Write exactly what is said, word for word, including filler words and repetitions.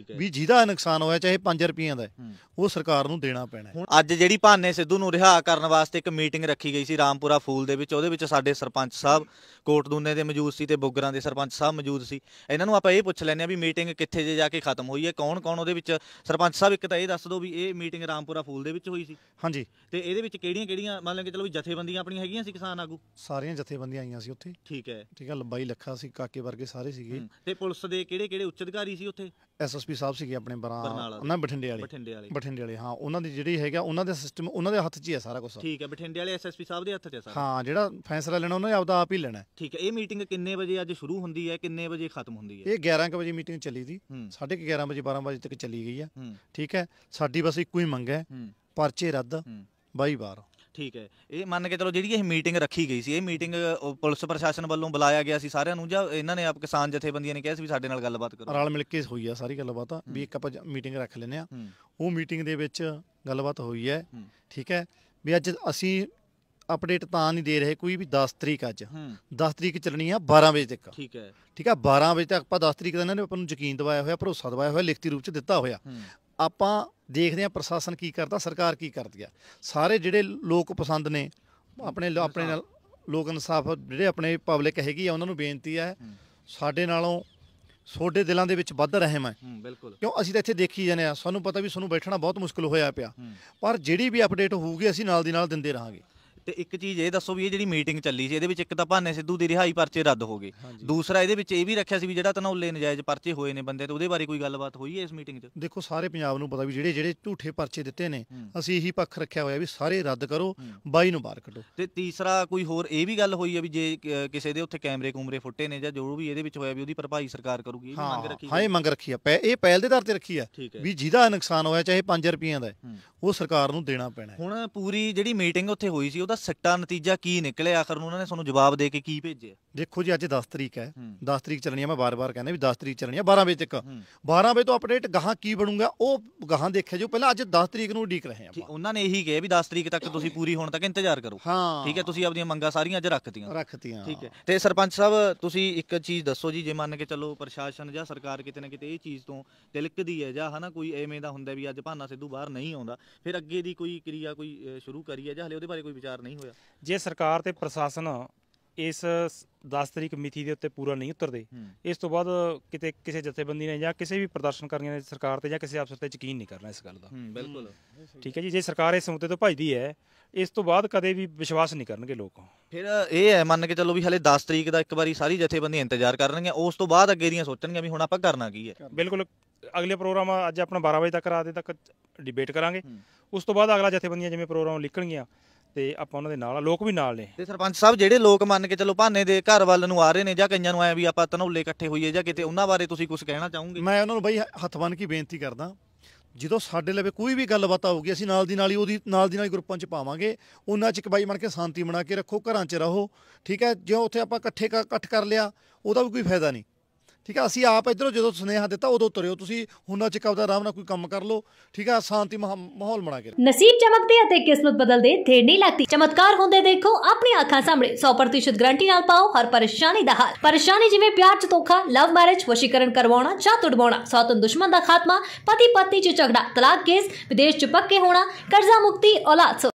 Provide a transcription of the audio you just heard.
ਵੀ ਜਿਹਦਾ ਨੁਕਸਾਨ ਹੋਇਆ ਚਾਹੇ ਪੰਜ ਰੁਪਈਆਂ ਦਾ ਉਹ ਸਰਕਾਰ ਨੂੰ ਦੇਣਾ ਪੈਣਾ। ਹੁਣ ਅੱਜ ਜਿਹੜੀ ਭਾਨੇ ਸਿੱਧੂ ਨੂੰ ਰਿਹਾ ਕਰਨ ਵਾਸਤੇ ਇੱਕ ਮੀਟਿੰਗ ਰੱਖੀ ਗਈ ਸੀ ਰਾਮਪੁਰਾ ਫੂਲ ਦੇ ਵਿੱਚ, ਉਹਦੇ ਵਿੱਚ ਸਾਡੇ ਸਰਪੰਚ ਸਾਹਿਬ ਕੋਟਦੂਨੇ ਦੇ ਮੌਜੂਦ ਸੀ ਤੇ ਬੁੱਗਰਾਂ ਦੇ ਸਰਪੰਚ ਸਾਹਿਬ ਮੌਜੂਦ ਸੀ। ਇਹਨਾਂ ਨੂੰ ਆਪਾਂ ਇਹ ਪੁੱਛ ਲੈਂਦੇ ਹਾਂ ਵੀ ਮੀਟਿੰਗ ਕਿੱਥੇ ਜੇ ਜਾ ਕੇ ਖਤਮ ਹੋਈ ਹੈ, ਕੌਣ ਕੌਣ ਉਹਦੇ ਵਿੱਚ? ਸਰਪੰਚ ਸਾਹਿਬ ਇੱਕ ਤਾਂ ਇਹ ਦੱਸ ਦਿਓ ਵੀ ਇਹ ਮੀਟਿੰਗ ਰਾਮਪੁਰਾ ਫੂਲ ਦੇ ਵਿੱਚ ਹੋਈ ਸੀ। ਹਾਂਜੀ। ਤੇ ਇਹਦੇ ਵਿੱਚ ਕਿਹੜੀਆਂ ਕਿਹੜੀਆਂ ਮੰਨ ਲਓ ਕਿ ਚਲੋ ਵੀ ਜਥੇਬੰਦੀਆਂ ਆਪਣੀਆਂ ਹੈਗੀਆਂ ਸੀ, ਕਿਸਾਨ ਆਗੂ ਸਾਰੀਆਂ ਜਥੇਬੰਦੀਆਂ ਆਈਆਂ ਸੀ ਉੱਥੇ। ਠੀਕ ਹੈ ਠੀਕ ਹੈ, ਲੰਬਾਈ ਲੱਖਾ ਸੀ, ਕਾਕੇ ਵਰਗੇ ਸਾਰੇ ਸੀਗੇ। ਤੇ ਪੁਲਿਸ ਦੇ ਕਿਹੜੇ ਕਿਹੜੇ ਉੱਚ ਅਧਿਕਾਰੀ ਸੀ ਉੱਥੇ? ਐਸ ਐਸ ਪੀ ਸਾਹਿਬ ਸੀਗੇ ਆਪਣੇ ਬਰਾਂ ਬਰਨਾਲਾ ਉਹਨਾਂ ਬਠਿੰਡੇ ਵਾਲੇ ਬਠਿੰਡੇ ਵਾਲੇ ਬਠਿੰਡੇ ਵਾਲੇ ਹਾਂ, ਉਹਨਾਂ ਦੀ ਜਿਹੜੀ ਹੈਗਾ ਉਹਨਾਂ ਦਾ ਸਿਸਟਮ ਉਹਨਾਂ ਦੇ ਹੱਥ 'ਚ ਹੀ ਹੈ ਸਾਰਾ ਕੁਝ। ਠੀਕ ਹੈ, ਬਠਿੰਡੇ ਵਾਲੇ ਐਸ ਐਸ ਪੀ ਸਾਹਿਬ ਦੇ ਹੱਥ 'ਚ ਹੈ ਸਾਰਾ। ਹਾਂ, ਜਿਹੜਾ ਫੈਸਲਾ ਲੈਣਾ ਉਹਨਾਂ ਨੇ ਆਪਦਾ ਆਪ ਹੀ ਲੈਣਾ। ਠੀਕ ਹੈ। ਇਹ ਮੀਟਿੰਗ ਕਿੰਨੇ ਵਜੇ ਅੱਜ ਸ਼ੁਰੂ ਹੁੰਦੀ ਹੈ, ਕਿੰਨੇ ਵਜੇ ਖਤਮ ਹੁੰਦੀ ਹੈ? ਇਹ ਗਿਆਰਾਂ ਕੁ ਵਜੇ ਮੀਟਿੰਗ ਚੱਲੀ ਸੀ, ਸਾਢੇ ਕੁ ਗਿਆਰਾਂ ਵਜੇ ਬਾਰਾਂ ਵਜੇ ਤੱਕ ਚੱਲੀ ਗਈ ਆ। ਠੀਕ ਹੈ, ਸਾਡੀ ਬਸ ਇੱਕੋ ਹੀ ਮੰਗ ਹੈ, ਪਰਚੇ ਰੱਦ ਬਾਈ ਬਾਰ। ਠੀਕ ਹੈ। ਇਹ ਮੰਨ ਕੇ ਚਲੋ ਜਿਹੜੀ ਇਹ ਮੀਟਿੰਗ ਰੱਖੀ ਗਈ ਸੀ, ਇਹ ਮੀਟਿੰਗ ਪੁਲਿਸ ਪ੍ਰਸ਼ਾਸਨ ਵੱਲੋਂ ਬੁਲਾਇਆ ਗਿਆ ਸੀ ਸਾਰਿਆਂ ਨੂੰ, ਜਾਂ ਇਹਨਾਂ ਨੇ ਆਪ ਕਿਸਾਨ ਜਥੇਬੰਦੀਆਂ ਨੇ ਕਿਹਾ ਸੀ ਵੀ ਸਾਡੇ ਨਾਲ ਗੱਲਬਾਤ ਕਰੋ? ਰਲ ਮਿਲ ਕੇ ਹੋਈ ਆ ਸਾਰੀ ਗੱਲਬਾਤ ਵੀ ਇੱਕ ਆਪਾਂ ਮੀਟਿੰਗ ਰੱਖ ਲੈਂਦੇ ਆ। ਉਹ ਮੀਟਿੰਗ ਦੇ ਵਿੱਚ ਗੱਲਬਾਤ ਹੋਈ ਹੈ। ਠੀਕ ਹੈ, ਵੀ ਅੱਜ ਅਸੀਂ ਅਪਡੇਟ ਤਾਂ ਨਹੀਂ ਦੇ ਰਹੇ ਕੋਈ ਵੀ ਦਸ ਤਰੀਕ ਅੱਜ ਦਸ ਤਰੀਕ ਚੱਲਣੀ ਆ ਬਾਰਾਂ ਵਜੇ ਤੱਕ। ਠੀਕ ਹੈ ਠੀਕ ਹੈ, ਬਾਰਾਂ ਵਜੇ ਤੱਕ ਆਪਾਂ ਦਸ ਤਰੀਕ ਦਾ ਇਹਨਾਂ ਨੇ ਆਪਾਂ ਨੂੰ ਯਕੀਨ ਦਵਾਇਆ ਹੋਇਆ, ਭਰੋਸਾ ਦਵਾਇਆ ਹੋਇਆ, ਲਿਖਤੀ ਰੂਪ 'ਚ ਦਿੱਤਾ ਹੋਇਆ। ਆਪਾਂ ਦੇਖਦੇ ਹਾਂ ਪ੍ਰਸ਼ਾਸਨ ਕੀ ਕਰਦਾ, ਸਰਕਾਰ ਕੀ ਕਰਦੀ ਆ। ਸਾਰੇ ਜਿਹੜੇ ਲੋਕ ਪਸੰਦ ਨੇ ਆਪਣੇ ਆਪਣੇ ਨਾਲ ਲੋਕ ਇਨਸਾਫ ਜਿਹੜੇ ਆਪਣੇ ਪਬਲਿਕ ਹੈਗੀ ਆ ਉਹਨਾਂ ਨੂੰ ਬੇਨਤੀ ਹੈ, ਸਾਡੇ ਨਾਲੋਂ ਤੁਹਾਡੇ ਦਿਲਾਂ ਦੇ ਵਿੱਚ ਵੱਧ ਰਹਿਮ ਹੈ। ਬਿਲਕੁਲ, ਕਿਉਂ ਅਸੀਂ ਤਾਂ ਇੱਥੇ ਦੇਖੀ ਜਾਂਦੇ ਹਾਂ, ਸਾਨੂੰ ਪਤਾ ਵੀ ਤੁਹਾਨੂੰ ਬੈਠਣਾ ਬਹੁਤ ਮੁਸ਼ਕਿਲ ਹੋਇਆ ਪਿਆ, ਪਰ ਜਿਹੜੀ ਵੀ ਅਪਡੇਟ ਹੋਊਗੀ ਅਸੀਂ ਨਾਲ ਦੀ ਨਾਲ ਦਿੰਦੇ ਰਹਾਂਗੇ। ਤੇ ਇੱਕ ਚੀਜ਼ ਇਹ ਦੱਸੋ ਵੀ ਇਹ ਜਿਹੜੀ ਮੀਟਿੰਗ ਚੱਲੀ ਸੀ ਇਹਦੇ ਵਿੱਚ ਇੱਕ ਤਾਂ ਭਾਨੇ ਸਿੱਧੂ ਦੀ ਰਿਹਾਈ ਪਰਚੇ ਰੱਦ ਹੋ ਗਏ, ਦੂਸਰਾ ਇਹਦੇ ਵਿੱਚ ਇਹ ਵੀ ਰੱਖਿਆ ਸੀ ਵੀ ਜਿਹੜਾ ਧਨੌਲੇ ਨਜਾਇਜ਼ ਪਰਚੇ ਹੋਏ ਨੇ ਬੰਦੇ ਤੇ ਉਹਦੇ ਬਾਰੇ ਕੋਈ ਗੱਲਬਾਤ ਹੋਈ ਹੈ ਇਸ ਮੀਟਿੰਗ 'ਚ? ਦੇਖੋ, ਸਾਰੇ ਪੰਜਾਬ ਨੂੰ ਪਤਾ ਵੀ ਜਿਹੜੇ ਜਿਹੜੇ ਝੂਠੇ ਪਰਚੇ ਦਿੱਤੇ ਨੇ ਅਸੀਂ ਇਹੀ ਪੱਖ ਰੱਖਿਆ ਹੋਇਆ ਵੀ ਸਾਰੇ ਰੱਦ ਕਰੋ, ਬਾਈ ਨੂੰ ਬਾਹਰ ਕੱਢੋ। ਤੇ ਤੀਸਰਾ ਕੋਈ ਹੋਰ ਇਹ ਵੀ ਗੱਲ ਹੋਈ ਹੈ ਵੀ ਜੇ ਕਿਸੇ ਦੇ ਉੱਥੇ ਕੈਮਰੇ ਕੂਮਰੇ ਫੁੱਟੇ ਨੇ ਜਾਂ ਜੋ ਵੀ ਇਹਦੇ ਵਿੱਚ ਹੋਇਆ ਵੀ ਉਹਦੀ ਭਰਪਾਈ ਸਰਕਾਰ ਕਰੂਗੀ? ਇਹ ਮੰਗ ਰੱਖੀ ਹਾਂ, ਇਹ ਮੰਗ ਰੱਖੀ ਆ, ਇਹ ਪਹਿਲ ਦੇ ਆਧਾਰ ਤੇ ਰੱਖੀ ਆ ਵੀ ਜਿਹਦਾ ਨੁਕਸਾਨ ਹੋਇਆ ਚਾਹੇ ਪੰਜ ਰੁਪਈਆਂ ਦਾ ਉਹ ਸਰਕਾਰ ਨੂੰ ਦੇਣਾ ਪੈਣਾ। ਹੁਣ ਪੂਰੀ ਜਿਹੜੀ ਮੀਟਿੰਗ ਉੱਥੇ ਹੋਈ ਸੀ ਉਹਦਾ ਸੱਟਾ ਨਤੀਜਾ ਕੀ ਨਿਕਲਿਆ ਆਖਰ ਨੂੰ? ਉਹਨਾਂ ਨੇ ਤੁਹਾਨੂੰ ਜਵਾਬ ਦੇ ਕੇ ਕੀ ਭੇਜਿਆ? ਦੇਖੋ ਜੀ, ਅੱਜ ਦਸ ਤਰੀਕ ਹੈ, ਦਸ ਤਰੀਕ ਚੱਲਣੀ ਆ, ਮੈਂ ਬਾਰ-ਬਾਰ ਕਹਿੰਦਾ ਵੀ ਦਸ ਤਰੀਕ ਚੱਲਣੀ ਆ ਬਾਰਾਂ ਵਜੇ ਤੱਕ। ਬਾਰਾਂ ਵਜੇ ਤੋਂ ਅਪਡੇਟ ਗਾਹਾਂ ਕੀ ਬਣੂਗਾ ਉਹ ਗਾਹਾਂ ਦੇਖਿਆ ਜੋ, ਪਹਿਲਾਂ ਅੱਜ ਦਸ ਤਰੀਕ ਨੂੰ ਉਡੀਕ ਰਹੇ ਆਪਾਂ। ਉਹਨਾਂ ਨੇ ਇਹੀ ਕਿਹਾ ਵੀ ਦਸ ਤਰੀਕ ਤੱਕ ਤੁਸੀਂ ਪੂਰੀ ਹੋਣ ਤੱਕ ਇੰਤਜ਼ਾਰ ਕਰੋ। ਹਾਂ, ਠੀਕ ਹੈ, ਤੁਸੀਂ ਆਪਣੀਆਂ ਮੰਗਾਂ ਸਾਰੀਆਂ ਅੱਜ ਰੱਖਤੀਆਂ ਰੱਖਤੀਆਂ ਠੀਕ ਹੈ। ਤੇ ਸਰਪੰਚ ਸਾਹਿਬ ਤੁਸੀਂ ਇੱਕ ਚੀਜ਼ ਦੱਸੋ ਜੀ, ਜੇ ਮੰਨ ਕੇ ਚੱਲੋ ਪ੍ਰਸ਼ਾਸਨ ਜਾਂ ਸਰਕਾਰ ਕਿਤੇ ਨਾ ਕਿਤੇ ਇਹ ਚੀਜ਼ ਤੋਂ ਤਿਲਕਦੀ ਹੈ ਜਾਂ ਹਨਾ ਕੋਈ ਐਵੇਂ ਦਾ ਹੁੰਦਾ ਵੀ ਅੱਜ ਭਾਨਾ ਸਿੱਧੂ ਬਾਹਰ ਨਹੀਂ ਆਉਂਦਾ, ਫਿਰ ਅੱਗੇ ਦੀ ਕੋਈ ਕਿਰਿਆ ਕੋਈ ਸ਼ੁਰੂ ਕਰੀ ਹੈ ਜਾਂ ਹਲੇ ਉਹਦੇ ਬਾਰੇ ਕੋਈ ਵਿਚਾਰ ਨਹੀਂ ਹੋਇਆ? ਜੇ ਸਰਕਾਰ ਤੇ ਪ੍ਰਸ਼ਾਸਨ ਇਸ ਦਸ ਤਰੀਕ ਮਿਤੀ ਦੇ ਉੱਤੇ ਪੂਰਾ ਨਹੀਂ ਉਤਰਦੇ, ਇਸ ਤੋਂ ਬਾਅਦ ਕਿਤੇ ਕਿਸੇ ਜਥੇਬੰਦੀ ਨੇ ਜਾਂ ਕਿਸੇ ਵੀ ਪ੍ਰਦਰਸ਼ਨਕਾਰੀਆਂ ਨੇ ਸਰਕਾਰ ਤੇ ਜਾਂ ਕਿਸੇ ਅਫਸਰ ਤੇ ਯਕੀਨ ਨਹੀਂ ਕਰਨਾ ਇਸ ਗੱਲ ਦਾ। ਬਿਲਕੁਲ ਠੀਕ ਹੈ ਜੀ, ਜੇ ਸਰਕਾਰ ਇਸ ਮੁੱਦੇ ਤੋਂ ਭੱਜਦੀ ਹੈ ਇਸ ਤੋਂ ਬਾਅਦ ਕਦੇ ਵੀ ਵਿਸ਼ਵਾਸ ਨਹੀਂ ਕਰਨਗੇ ਲੋਕ। ਫਿਰ ਇਹ ਹੈ ਮੰਨ ਕੇ ਚੱਲੋ ਵੀ ਹਲੇ ਦਸ ਤਰੀਕ ਦਾ ਇੱਕ ਵਾਰੀ ਸਾਰੀ ਜਥੇਬੰਦੀਆਂ ਇੰਤਜ਼ਾਰ ਕਰਨਗੀਆਂ, ਉਸ ਤੋਂ ਬਾਅਦ ਅੱਗੇ ਦੀਆਂ ਸੋਚਣਗੀਆਂ ਵੀ ਹੁਣ ਆਪਾਂ ਕਰਨਾ ਕੀ ਹੈ। ਬਿਲਕੁਲ, ਅਗਲੇ ਪ੍ਰੋਗਰਾਮ ਅੱਜ ਆਪਣਾ ਬਾਰਾਂ ਵਜੇ ਤੱਕ ਰਾਤ ਦੇ ਤੱਕ ਡਿਬੇਟ ਕਰਾਂਗੇ, ਉਸ ਤੋਂ ਬਾਅਦ ਅਗਲਾ ਜਥੇਬੰਦੀਆਂ ਜਿਵੇਂ ਪ੍ਰੋਗਰਾਮ ਲਿਖਣਗੀਆਂ ਤੇ ਆਪਾਂ ਉਹਨਾਂ ਦੇ ਨਾਲ, ਲੋਕ ਵੀ ਨਾਲ ਨੇ। ਤੇ ਸਰਪੰਚ ਸਾਹਿਬ ਜਿਹੜੇ ਲੋਕ ਮੰਨ ਕੇ ਚਲੋ ਭਾਨੇ ਦੇ ਘਰ ਵੱਲ ਨੂੰ ਆ ਰਹੇ ਨੇ ਜਾਂ ਕਈਆਂ ਨੂੰ ਆਇਆ ਵੀ ਆਪਾਂ ਧਨੌਲੇ ਇਕੱਠੇ ਹੋਈਏ ਜਾਂ ਕਿਤੇ, ਉਹਨਾਂ ਬਾਰੇ ਤੁਸੀਂ ਕੁਝ ਕਹਿਣਾ ਚਾਹੋਗੇ? ਮੈਂ ਉਹਨਾਂ ਨੂੰ ਬਈ ਹੱਥ ਬੰਨ੍ਹ ਕੇ ਬੇਨਤੀ ਕਰਦਾ, ਜਦੋਂ ਸਾਡੇ ਲਵੇ ਕੋਈ ਵੀ ਗੱਲਬਾਤ ਆਊਗੀ ਅਸੀਂ ਨਾਲ ਦੀ ਨਾਲ ਹੀ ਉਹਦੀ ਨਾਲ ਦੀ ਨਾਲ ਗਰੁੱਪਾਂ 'ਚ ਪਾਵਾਂਗੇ। ਉਹਨਾਂ 'ਚ ਇੱਕ ਬਾਈ ਬਣ ਕੇ ਸ਼ਾਂਤੀ ਬਣਾ ਕੇ ਰੱਖੋ, ਘਰਾਂ 'ਚ ਰਹੋ। ਠੀਕ ਹੈ, ਜੇ ਉੱਥੇ ਆਪਾਂ ਇਕੱਠੇ ਇਕੱਠ ਕਰ ਲਿਆ ਉਹਦਾ ਵੀ ਕੋਈ ਫਾਇਦਾ ਨਹੀਂ। ਠੀਕ ਹੈ, ਅਸੀਂ ਆਪ ਇੱਧਰੋਂ ਜਦੋਂ ਸੁਨੇਹਾ ਦਿੱਤਾ ਉਦੋਂ ਤੁਰਿਓ ਤੁਸੀਂ, ਉਹਨਾਂ 'ਚ ਕਬਦਾ ਆਰਾਮ ਨਾਲ ਕੋਈ ਕੰਮ ਕਰ ਲਓ। ਠੀਕ ਹੈ, ਸ਼ਾਂਤੀ ਮਾਹੌਲ ਬਣਾ ਕੇ। ਨਸੀਬ ਚਮਕਦੇ ਅਤੇ ਕਿਸਮਤ ਬਦਲਦੇ ਦੇਰ ਨਹੀਂ ਲੱਗਦੀ, ਚਮਤਕਾਰ ਹੁੰਦੇ ਦੇਖੋ ਆਪਣੀ ਅੱਖਾਂ ਸਾਹਮਣੇ। ਸੌ ਪ੍ਰਤੀਸ਼ਤ ਗਰੰਟੀ ਨਾਲ ਪਾਓ ਹਰ ਪਰੇਸ਼ਾਨੀ ਦਾ ਹੱਲ। ਪਰੇਸ਼ਾਨੀ ਜਿਵੇਂ ਪਿਆਰ 'ਚ ਧੋਖਾ, ਲਵ ਮੈਰਿਜ, ਵਸ਼ੀਕਰਨ ਕਰਵਾਉਣਾ ਜਾਂ ਤੁੜਵਾਉਣਾ, ਸੌਤਨ ਦੁਸ਼ਮਣ ਦਾ ਖਾਤਮਾ, ਪਤੀ ਪਤਨੀ 'ਚ ਝਗੜਾ, ਤਲਾਕ ਕੇਸ, ਵਿਦੇਸ਼ 'ਚ ਪੱਕੇ ਹੋਣਾ, ਕਰਜ਼ਾ ਮੁਕਤੀ, ਔਲਾਦ